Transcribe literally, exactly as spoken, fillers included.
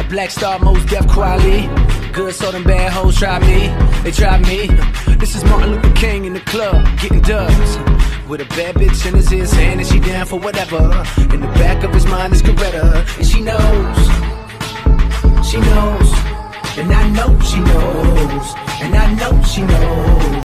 Black Star, most deaf quality. Good, so them bad hoes try me. They try me. This is Martin Luther King in the club, getting dubs. With a bad bitch in his ear saying that she down for whatever. In the back of his mind is Coretta. And she knows, she knows, and I know she knows, and I know she knows.